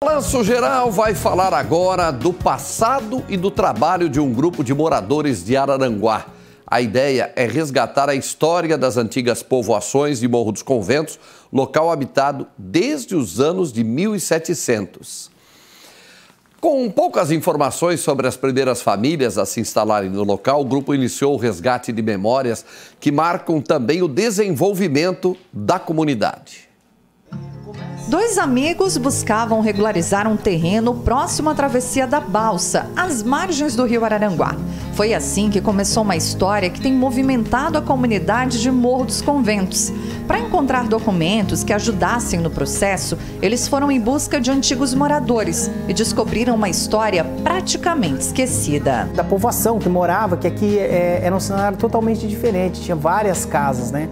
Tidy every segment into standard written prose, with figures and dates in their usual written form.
Balanço Geral vai falar agora do passado e do trabalho de um grupo de moradores de Araranguá. A ideia é resgatar a história das antigas povoações de Morro dos Conventos, local habitado desde os anos de 1700. Com poucas informações sobre as primeiras famílias a se instalarem no local, o grupo iniciou o resgate de memórias que marcam também o desenvolvimento da comunidade. Dois amigos buscavam regularizar um terreno próximo à travessia da Balsa, às margens do rio Araranguá. Foi assim que começou uma história que tem movimentado a comunidade de Morro dos Conventos. Para encontrar documentos que ajudassem no processo, eles foram em busca de antigos moradores e descobriram uma história praticamente esquecida. Da povoação que morava, que aqui era um cenário totalmente diferente, tinha várias casas, né?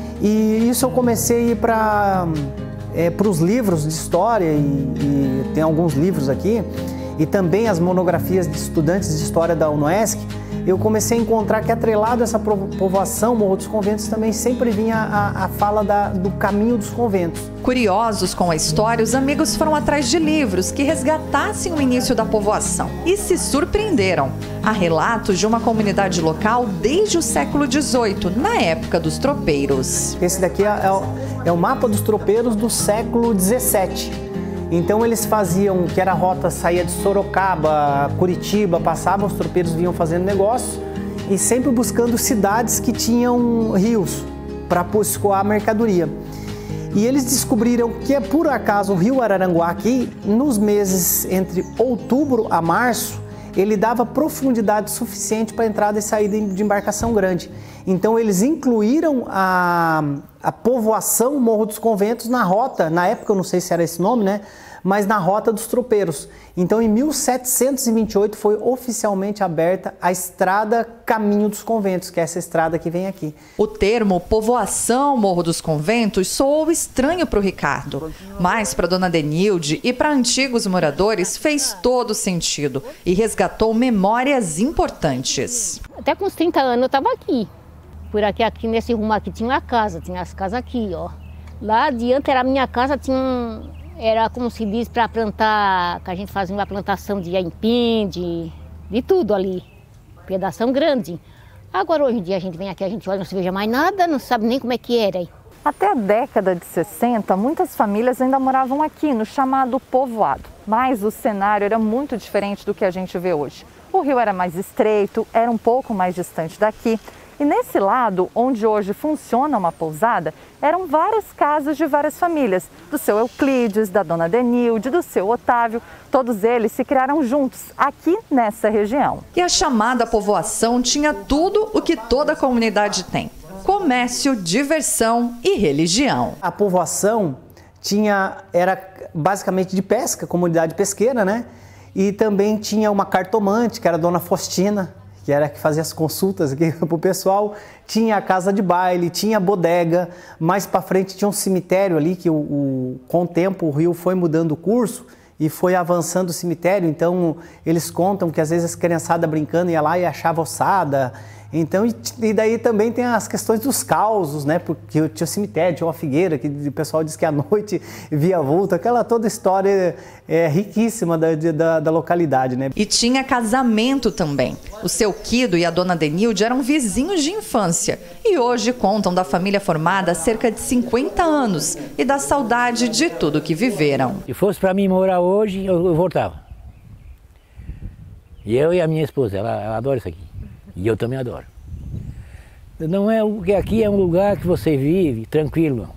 E isso eu comecei a ir para os livros de história, e tem alguns livros aqui, e também as monografias de estudantes de história da UNOESC, eu comecei a encontrar que atrelado a essa povoação, Morro dos Conventos, também sempre vinha a fala do caminho dos conventos. Curiosos com a história, os amigos foram atrás de livros que resgatassem o início da povoação e se surpreenderam. Há relatos de uma comunidade local desde o século XVIII, na época dos tropeiros. Esse daqui é o mapa dos tropeiros do século XVII. Então eles faziam, que era a rota, saía de Sorocaba, Curitiba, passavam, os tropeiros vinham fazendo negócio e sempre buscando cidades que tinham rios para escoar a mercadoria. E eles descobriram que, por acaso, o rio Araranguá aqui, nos meses entre outubro a março, ele dava profundidade suficiente para entrada e saída de embarcação grande. Então eles incluíram a povoação Morro dos Conventos na rota, na época eu não sei se era esse nome, né? Mas na rota dos tropeiros. Então em 1728 foi oficialmente aberta a estrada Caminho dos Conventos, que é essa estrada que vem aqui. O termo povoação Morro dos Conventos soou estranho para o Ricardo, mas para dona Denilde e para antigos moradores fez todo sentido e resgatou memórias importantes. Até com uns 30 anos eu estava aqui. Por aqui nesse rumo aqui tinha uma casa, tinha as casas aqui, ó. Lá adiante era a minha casa, era como se diz para plantar, que a gente fazia uma plantação de aipim, de tudo ali. Pedação grande. Agora hoje em dia a gente vem aqui, a gente olha, não se veja mais nada, não sabe nem como é que era aí. Até a década de 60, muitas famílias ainda moravam aqui, no chamado povoado. Mas o cenário era muito diferente do que a gente vê hoje. O rio era mais estreito, era um pouco mais distante daqui. E nesse lado, onde hoje funciona uma pousada, eram várias casas de várias famílias, do seu Euclides, da dona Denilde, do seu Otávio. Todos eles se criaram juntos, aqui nessa região. E a chamada povoação tinha tudo o que toda comunidade tem: comércio, diversão e religião. A povoação era basicamente de pesca, comunidade pesqueira, né? E também tinha uma cartomante, que era a dona Faustina, que era que fazia as consultas aqui para o pessoal. Tinha a casa de baile, tinha a bodega, mais para frente tinha um cemitério ali que com o tempo o rio foi mudando o curso e foi avançando o cemitério. Então eles contam que às vezes as criançadas brincando ia lá e achava ossada. Então, e daí também tem as questões dos causos, né? Porque tinha o cemitério, tinha uma figueira, que o pessoal diz que à noite via vulto, aquela toda história riquíssima da localidade, né? E tinha casamento também. O seu Quido e a dona Denilde eram vizinhos de infância e hoje contam da família formada há cerca de 50 anos e da saudade de tudo que viveram. Se fosse para mim morar hoje, eu voltava. E eu e a minha esposa, ela adora isso aqui. E eu também adoro. Não é o que aqui é um lugar que você vive tranquilo.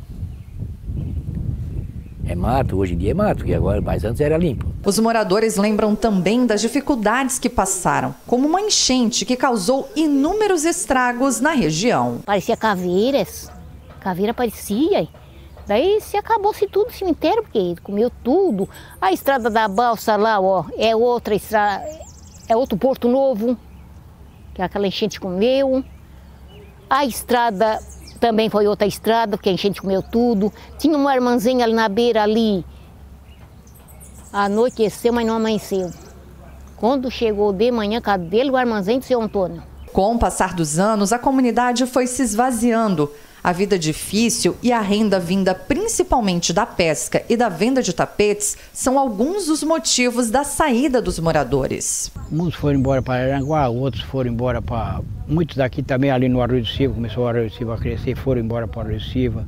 É mato, hoje em dia é mato, que agora, mas antes era limpo. Os moradores lembram também das dificuldades que passaram, como uma enchente que causou inúmeros estragos na região. Parecia caveiras, caveira parecia. Daí se acabou-se tudo o cemitério, porque comeu tudo. A estrada da Balsa lá, ó, é outra estrada, é outro Porto Novo, que aquela enchente comeu. A estrada também foi outra estrada, porque a enchente comeu tudo. Tinha uma armazém ali na beira ali. Anoiteceu, mas não amanheceu. Quando chegou de manhã, cadê o armazém do seu Antônio? Com o passar dos anos, a comunidade foi se esvaziando. A vida difícil e a renda vinda principalmente da pesca e da venda de tapetes são alguns dos motivos da saída dos moradores. Muitos foram embora para Araranguá, outros foram embora para... Muitos daqui também ali no Arroio do Silva, começou o Arroio do Silva a crescer, foram embora para o Arroio do Silva.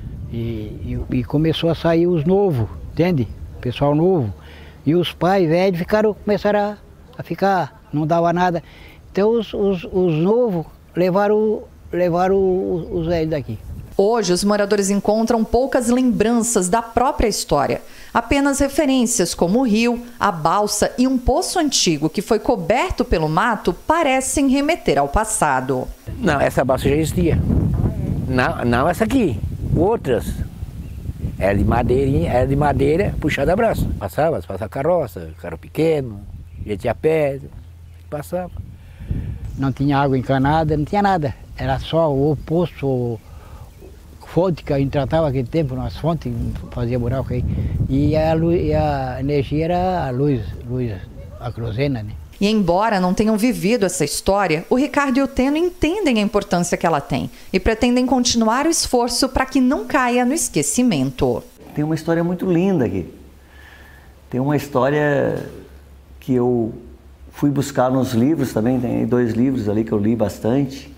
E começou a sair os novos, entende? Pessoal novo. E os pais velhos começaram a ficar, não dava nada. Então os novos levaram os velhos daqui. Hoje, os moradores encontram poucas lembranças da própria história. Apenas referências como o rio, a balsa e um poço antigo que foi coberto pelo mato parecem remeter ao passado. Não, essa balsa já existia. Não essa aqui. Outras. Era de madeira puxada a braço. Passava carroça, carro pequeno, gente a pé, passava. Não tinha água encanada, não tinha nada. Era só o poço, fonte que a gente tratava naquele tempo, nas fontes, fazia buraco aí. E a energia era a luz, a cruzena, né? E embora não tenham vivido essa história, o Ricardo e o Teno entendem a importância que ela tem e pretendem continuar o esforço para que não caia no esquecimento. Tem uma história muito linda aqui. Tem uma história que eu fui buscar nos livros também, tem 2 livros ali que eu li bastante,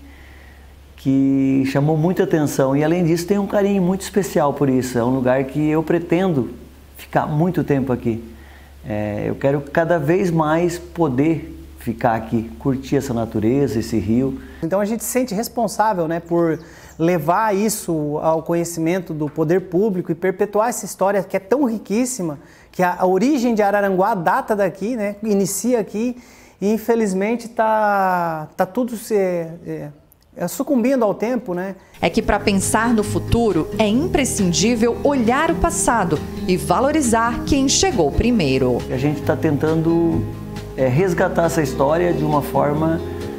que chamou muita atenção e além disso tem um carinho muito especial por isso. É um lugar que eu pretendo ficar muito tempo aqui. Eu quero cada vez mais poder ficar aqui, curtir essa natureza, esse rio. Então a gente se sente responsável, né, por levar isso ao conhecimento do poder público e perpetuar essa história que é tão riquíssima, que a origem de Araranguá data daqui, né, inicia aqui e infelizmente tá tudo sucumbindo ao tempo, né? É que para pensar no futuro é imprescindível olhar o passado e valorizar quem chegou primeiro. A gente está tentando resgatar essa história de uma forma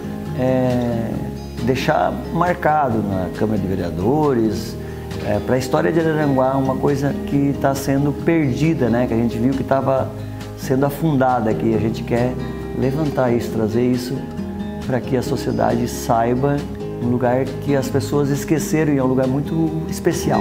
deixar marcado na Câmara de Vereadores, para a história de Araranguá, uma coisa que está sendo perdida, né? Que a gente viu que estava sendo afundada aqui. A gente quer levantar isso, trazer isso para que a sociedade saiba um lugar que as pessoas esqueceram e é um lugar muito especial.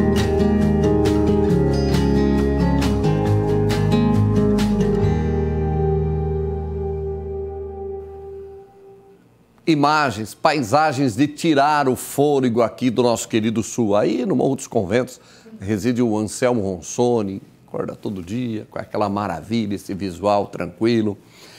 Imagens, paisagens de tirar o fôlego aqui do nosso querido sul. Aí no Morro dos Conventos reside o Anselmo Ronsoni, acorda todo dia com aquela maravilha, esse visual tranquilo.